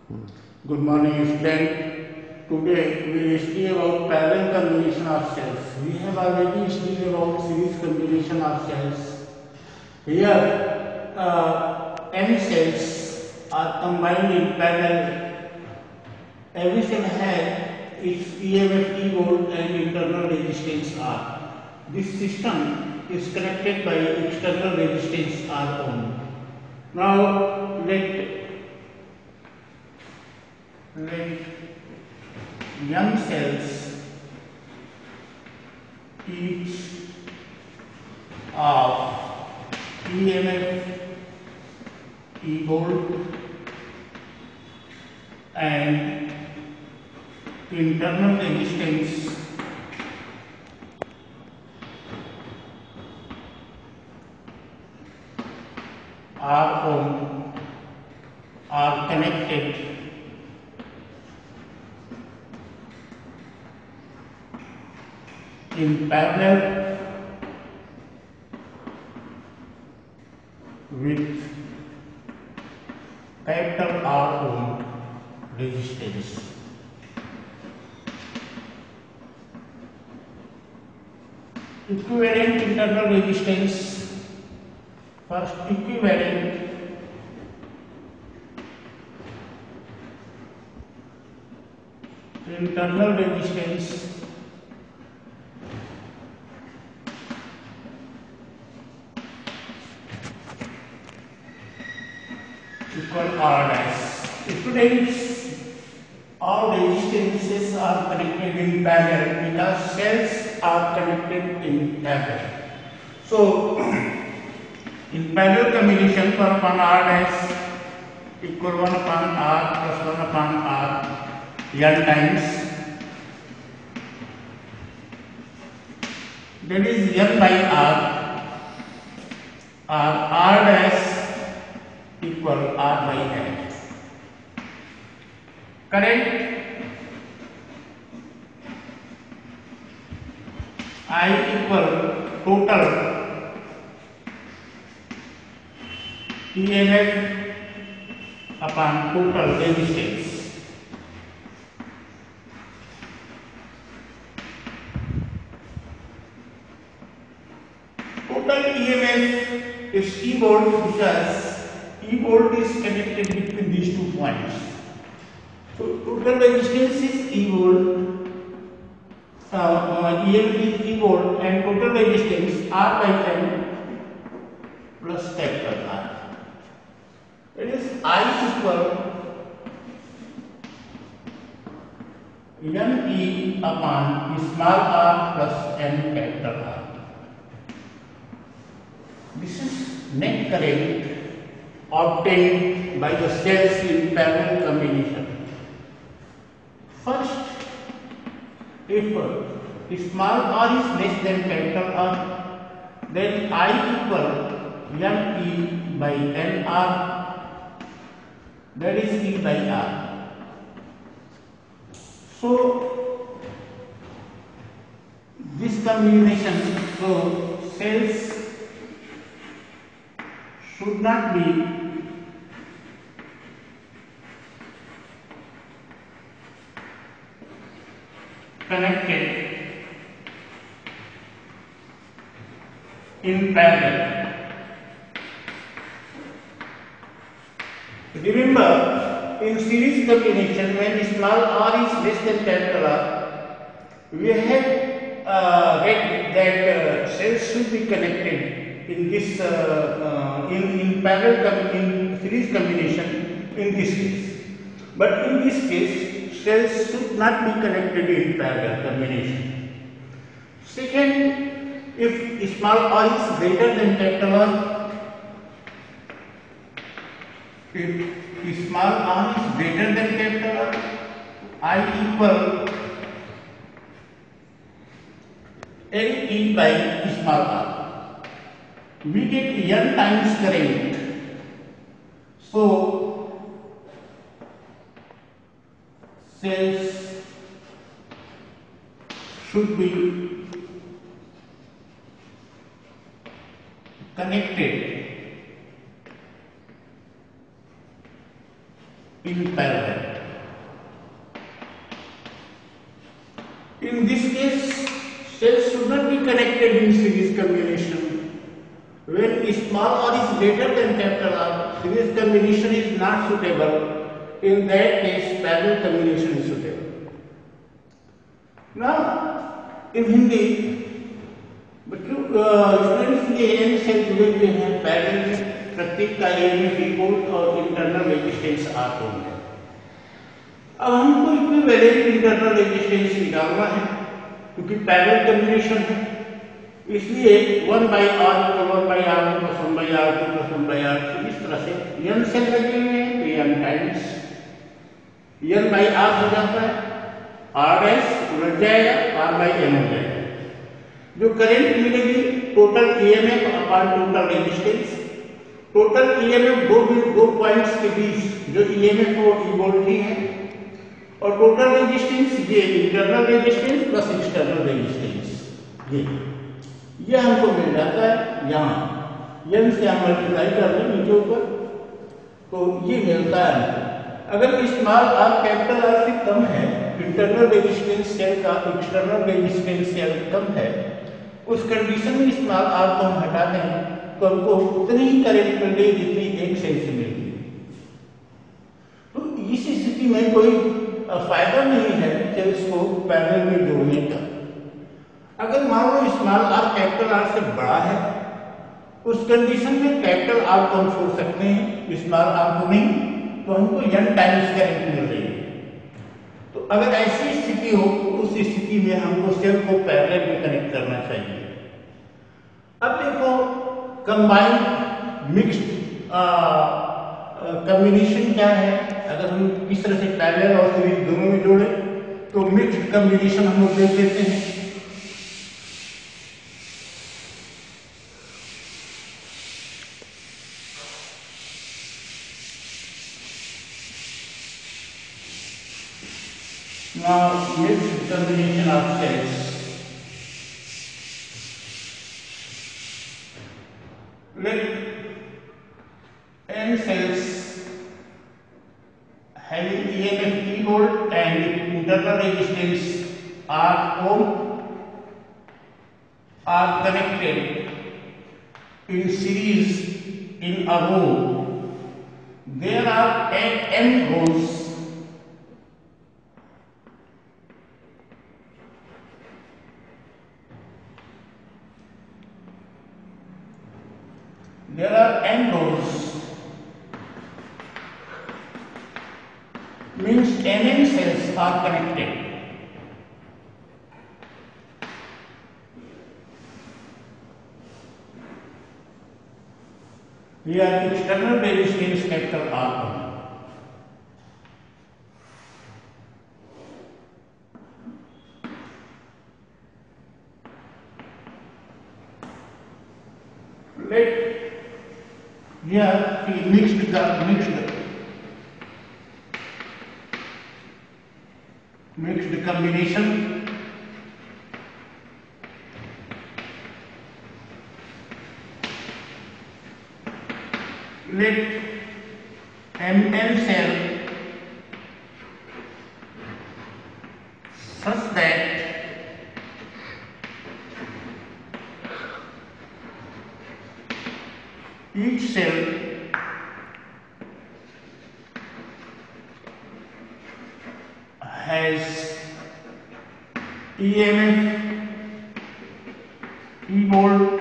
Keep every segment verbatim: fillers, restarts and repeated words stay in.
Good morning, student. Today we will study about parallel combination of cells. We have already studied about series combination of cells. Here, uh, any cells are combined in parallel. Every cell has its E M F E volt and internal resistance R. This system is connected by external resistance R only. Now let let young cells each of E M F E volt and internal resistance R ohm are connected in parallel with capital R ohm resistance. Equivalent internal resistance. First, equivalent internal resistance equal R dash. Students, all resistances are connected in parallel because cells are connected in parallel. So, in parallel combination, one upon R dash equal one upon R plus one upon R n times. That is n by R, or R dash equal R by L. Current I equal total E M F upon total resistance. Total E M F is E volt because E volt is connected between these two points. So total resistance is E volt, uh, uh, E M F is E volt, and total resistance R by N plus capital R. It is I equal N E upon small r plus N capital R. This is net current obtained by the cells in parallel combination. First, if uh, small r is less than capital R, then I equal N E by N R, that is E by R. So, this combination, so cells should not be connected in parallel. Remember, in series combination, when small r is less than capital R, we have uh, read that uh, cells should be connected in this uh, uh, in, in parallel com in series combination in this case. But in this case, cells should not be connected in parallel combination. Second, if small r is greater than capital R, if small r is greater than capital R, I equal N E by small r. We get n times current. So, cells should be connected in parallel. In this case, cells should not be connected in series combination. When small r is greater than capital R, series combination is not suitable. In that case, parallel combination is suitable. Now, in Hindi, बच्चों students ये N cell जुड़े हुए हैं parallel में, प्रत्येक का ए में डी पोर्ट और इंटरनल रेजिस्टेंस आर ओम है। अब हमको इक्विवेलेंट इंटरनल रेजिस्टेंस निकालना है क्योंकि पैरेलल कॉम्बिनेशन है, इसलिए one by R one by R one plus one by R two plus one by R two, इस तरह से एन सेल लगे हुए हैं तो N times N by R हो जाता है, आर डैश उलट जाएगा, आर बाई एन हो जाएगा। जो करंट मिलेगी total EMF upon total resistance, total EMF दो दो पॉइंट्स के बीच जो ईएमएफ वो इवोल्व ही है, और टोटल रेजिस्टेंस ये internal resistance plus external resistance, ये ये हमको मिल जाता है यहाँ एन से हम मल्टीप्लाई कर दें नीचे ऊपर तो ये मिलता है। अगर स्मॉल आर कैपिटल आर से कम है, इंटरनल रेजिस्टेंस सेल का एक्सटर्नल रेजिस्टेंस सेल कम है, उस कंडीशन में स्मॉल आर को हम हटा दें तो हमको उतनी ही करंट मिलेगी जितनी एक सेल से मिलेगी। तो इस स्थिति में कोई फायदा नहीं है सेल्स को पैरेलल में जोड़ने का। अगर मान लो स्मॉल आर कैपिटल आर से बड़ा है, उस कंडीशन में कैपिटल आर को हम छोड़ सकते हैं, स्मॉल आर को नहीं, तो हमको n टाइम्स करंट मिल रही है। तो अगर ऐसी स्थिति हो तो उस स्थिति में हमको सेल को पैरेलल में कनेक्ट करना चाहिए। अब देखो कंबाइंड मिक्स्ड कॉम्बिनेशन क्या है, अगर हम इस तरह से पैरेलल और सीरीज दोनों में जोड़े तो मिक्स्ड कॉम्बिनेशन हम लोग देख लेते हैं। Now, mixed combination of cells. Let n cells having E M F E volt and internal resistance R ohm are connected in series in a row. There are n rows. There are n rows, means nn cells are connected. Here external resistance capital R. Let here we mixed the mixed mixed combination. Let Mn cell such that each cell has E M F, E volt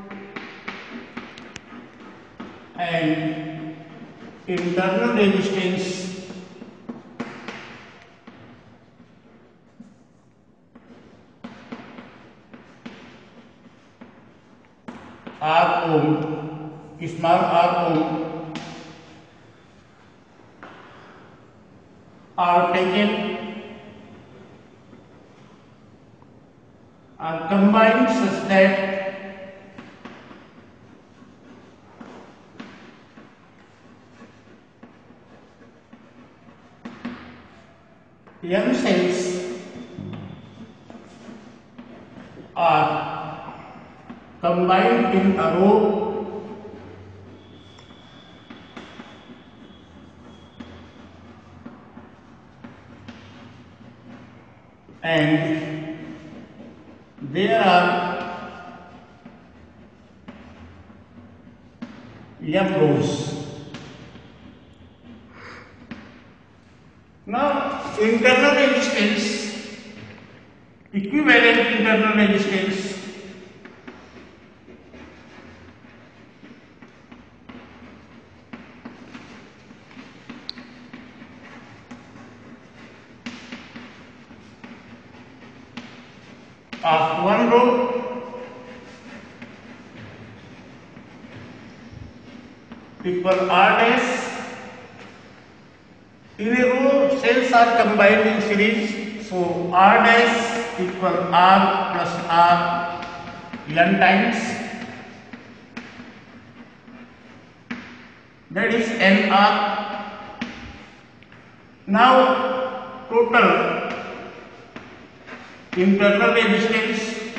and internal resistance R ohm, small r ohm are taken, are combined such that M cells are combined in a row and there are m rows. Now internal resistance, equivalent internal resistance of one row equal R dash. In a row, cells are combined in series, so R dash equal R plus R n times, that is N R. Now total internal resistance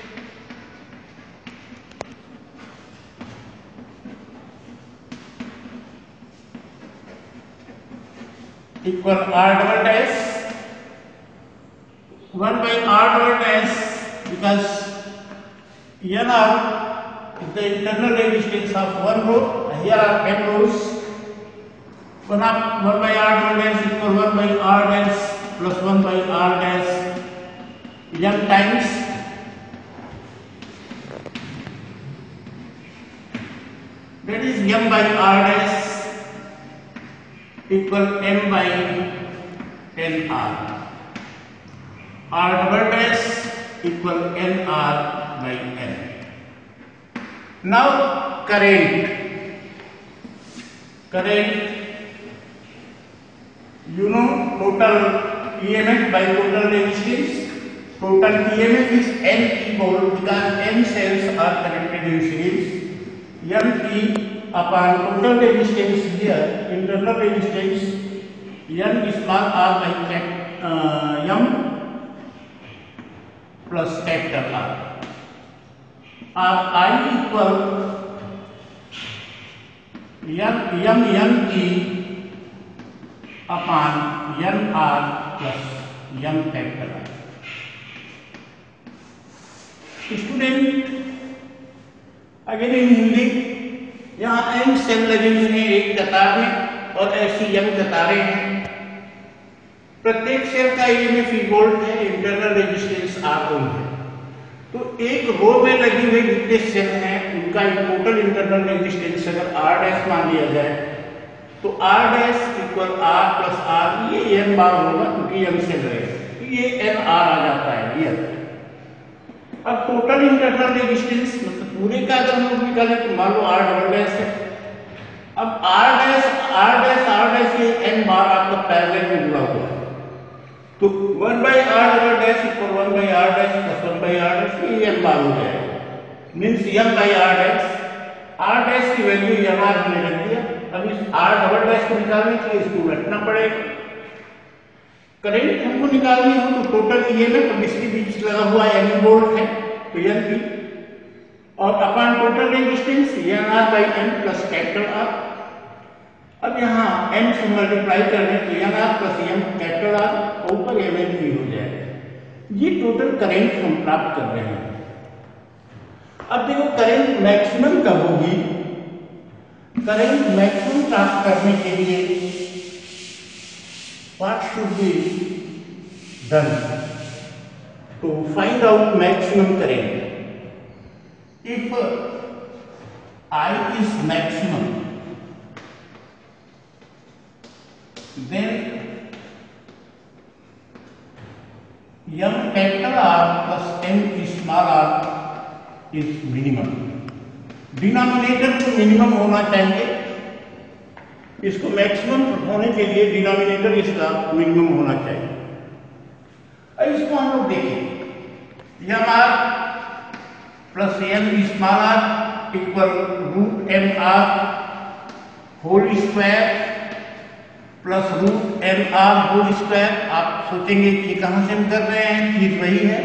equal R double dash one by R double dash, because N R is the internal resistance of one row. Here are n rows. one of one by R double dash equal one by R dash plus one by R dash m times that is m by R dash equal m by n R. R double dash equal n R by n. Now current, current, you know total E M F by total resistance. Total E M F is N E volt because N cells are connected in series. M E upon total resistance here, internal resistance N small r by uh, M plus capital R. R I equal M M N E upon N R plus M capital R. Student अगर in Hindi, यहाँ N cell लगे हुए हैं एक कतार में और ऐसी एम कतारें हैं। प्रत्येक सेल का ईएमएफ ई वोल्ट है, इंटरनल रेजिस्टेंस आर ओम है। तो एक रो में लगी हुई जितने सेल हैं उनका टोटल इंटरनल रेजिस्टेंस अगर आर डैश मान लिया जाए तो R dash equal R plus R, ये एन बार होगा क्योंकि एम सेल रहेगा, ये एन आर आ जाता है ये। अब टोटल इंटरनल रेजिस्टेंस मतलब पूरे का अगर हम लोग निकालें तो मान लो आर डबल डैश है। अब R dash R dash R dash ये एन बार आपका पैरेलल में जुड़ा हुआ है, तो one by R double dash equal one by R dash plus one by R dash, ये एन बार हो जाएगा। Means M by R dash, R dash की वैल्यू एम आर हमने रख दिया। अब इस आर डबल डैश को निकालने के लिए इसको रखना पड़ेगा। करंट हमको निकालनी हो तो टोटल ईएमएफ अब इसके बीच लगा हुआ एन वोल्ट है तो एन पी, और upon total resistance N R by N plus capital R. अब यहाँ एन से मल्टीप्लाई करने तो N R plus M capital R ऊपर एम एन पी हो जाएगा। ये टोटल करंट हम प्राप्त कर रहे हैं। अब देखो करंट मैक्सिमम कब होगी। करंट मैक्सिमम प्राप्त करने के लिए what should be done to find out maximum current? If I is maximum, then M capital R plus M small r is minimum. Denominator तो मिनिमम होना चाहिए, इसको मैक्सिमम होने के लिए डिनोमिनेटर इसका मिनिमम होना चाहिए। अब इसको हम लोग देखें, M R plus M small R equal root M R whole square plus root M R whole square. आप सोचेंगे कि कहां से हम कर रहे हैं, चीज वही है,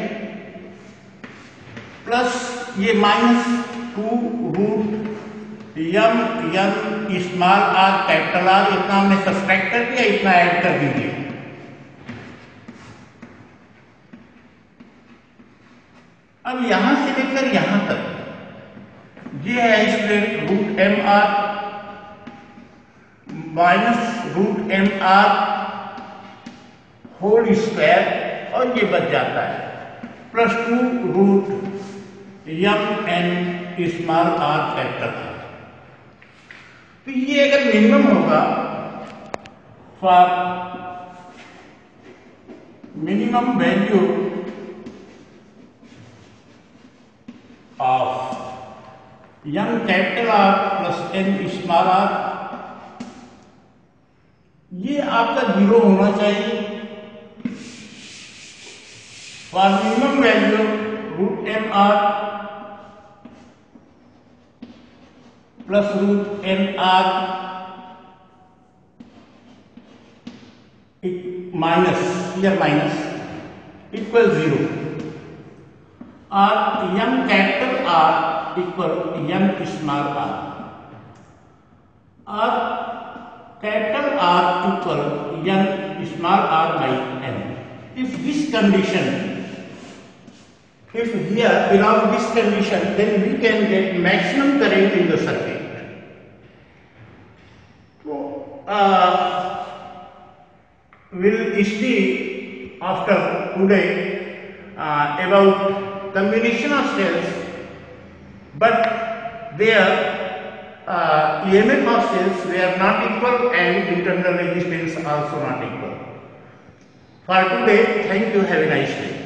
प्लस ये minus two root M M small R capital R, इतना हमने सब्सट्रैक्ट कर दिया, इतना ऐड कर दीजिए। अब यहां से लेकर यहां तक ये है student root M R minus root M R whole square और ये बच जाता है plus two root M N small R capital R. तो ये अगर मिनिमम होगा for minimum value of M capital R plus N small R, ये आपका जीरो होना चाहिए। For minimum value root M R plus root N R minus here minus equal zero, or m capital R equal m small r, or capital R equal m small r by n. If this condition, if here belong this condition, then we can get maximum current in the circuit. So, uh, we'll see after today uh, about combination of cells, but their uh, E M F of cells were not equal and internal resistance also not equal. For today, thank you, have a nice day.